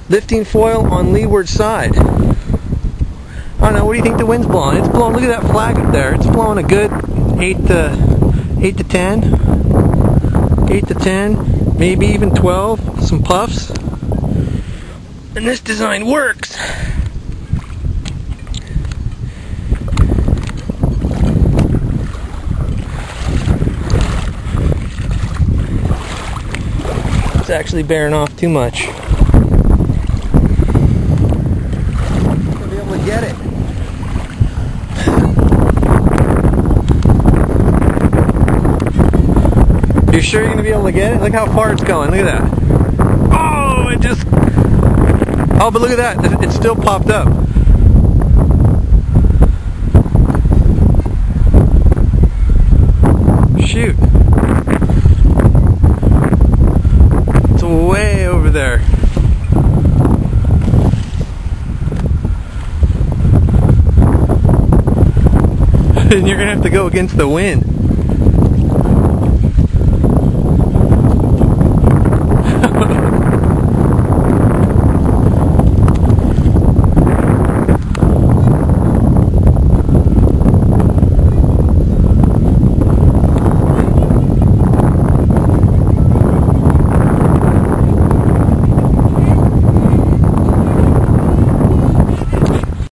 Lifting foil on leeward side. I don't know, what do you think the wind's blowing? It's blowing, look at that flag up there. It's blowing a good 8 to 10. 8 to 10, maybe even 12. Some puffs. And this design works. It's actually bearing off too much. I'll be able to get it. You're sure you're gonna be able to get it? Look how far it's going. Look at that. Oh, it just. Oh, but look at that. It still popped up. Shoot. It's way over there. And you're gonna have to go against the wind.